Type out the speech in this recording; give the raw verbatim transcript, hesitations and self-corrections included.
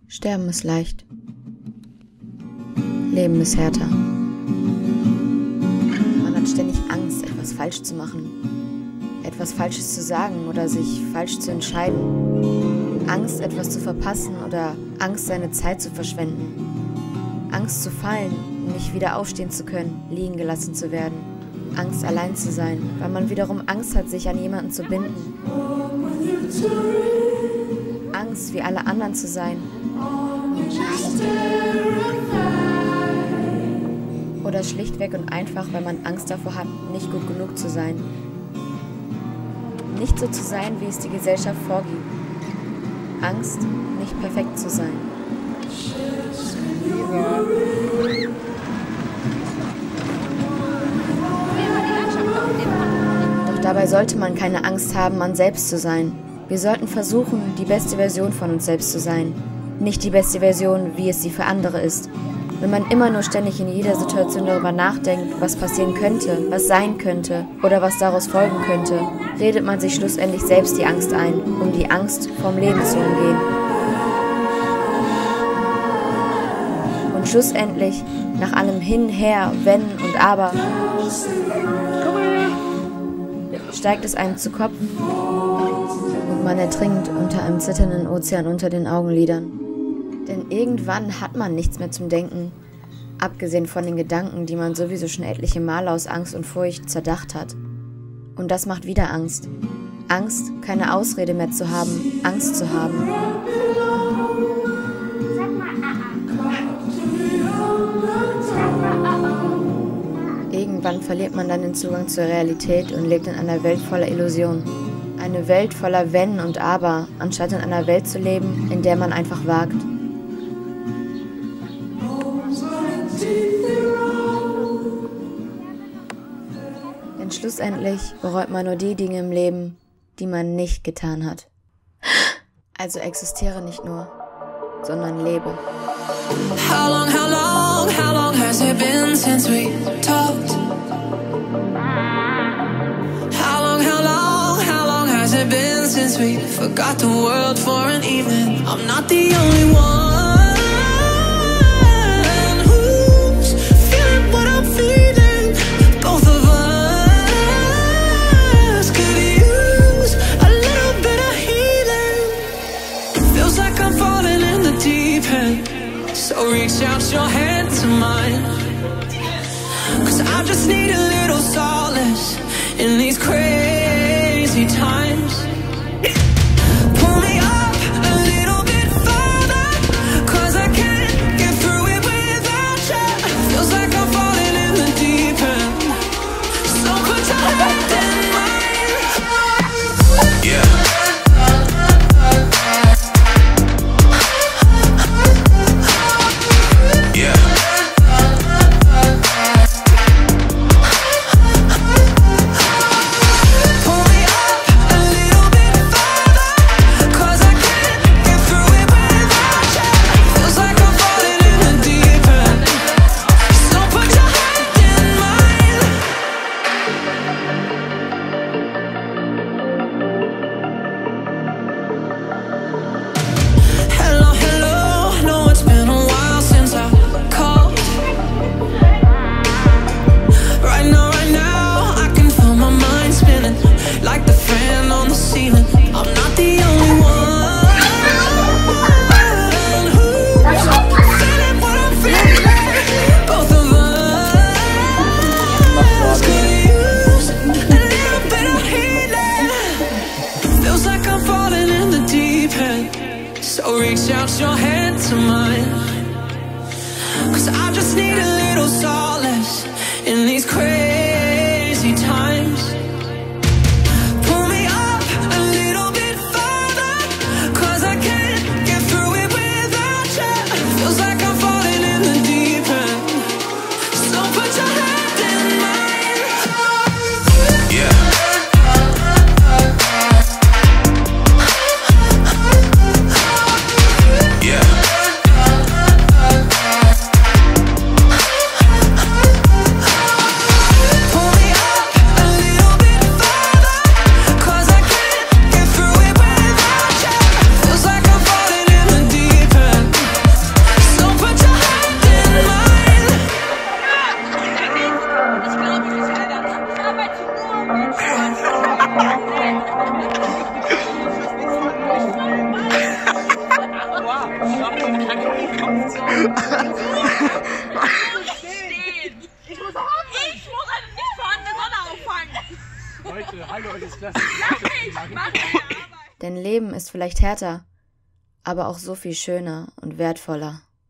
Sterben ist leicht. Leben ist härter. Man hat ständig Angst, etwas falsch zu machen, etwas Falsches zu sagen oder sich falsch zu entscheiden. Angst, etwas zu verpassen oder Angst, seine Zeit zu verschwenden. Angst zu fallen, nicht wieder aufstehen zu können, liegen gelassen zu werden. Angst, allein zu sein, weil man wiederum Angst hat, sich an jemanden zu binden. Angst, wie alle anderen zu sein. Oder schlichtweg und einfach, weil man Angst davor hat, nicht gut genug zu sein. Nicht so zu sein, wie es die Gesellschaft vorgibt. Angst, nicht perfekt zu sein. Doch dabei sollte man keine Angst haben, man selbst zu sein. Wir sollten versuchen, die beste Version von uns selbst zu sein. Nicht die beste Version, wie es sie für andere ist. Wenn man immer nur ständig in jeder Situation darüber nachdenkt, was passieren könnte, was sein könnte oder was daraus folgen könnte, redet man sich schlussendlich selbst die Angst ein, um die Angst vom Leben zu umgehen. Und schlussendlich, nach allem Hin, Her, Wenn und Aber, steigt es einem zu Kopf und man ertrinkt unter einem zitternden Ozean unter den Augenlidern. Denn irgendwann hat man nichts mehr zum Denken, abgesehen von den Gedanken, die man sowieso schon etliche Male aus Angst und Furcht zerdacht hat. Und das macht wieder Angst. Angst, keine Ausrede mehr zu haben, Angst zu haben. Irgendwann verliert man dann den Zugang zur Realität und lebt in einer Welt voller Illusionen. Eine Welt voller Wenn und Aber, anstatt in einer Welt zu leben, in der man einfach wagt. Denn schlussendlich bereut man nur die Dinge im Leben, die man nicht getan hat. Also existiere nicht nur, sondern lebe. How long, how long, how long has it been since we talked? How long, how long, how long has it been since we forgot the world for an evening? I'm not the only one who's feeling what I'm feeling. Both of us could use a little bit of healing. Feels like I'm falling in the deep end. So reach out your hand to mine, 'cause I just need a little solace in these crazy times. Pull me up a little bit further, 'cause I can't get through it without you. Feels like I'm falling in the deep end. So put your hand in mine. Yeah. So reach out your hand to mine, 'cause I just need a little solace in these crazy times. Pull me up a little bit further, 'cause I can't get through it without you. Feels like I'm falling in the deep end. So put your hand in mine. Yeah. Ich muss eine nicht vorhandene Sonne auffangen. Leute, hallo, euch ist klasse. Lass mich, mach deine Arbeit. Denn Leben ist vielleicht härter, aber auch so viel schöner und wertvoller.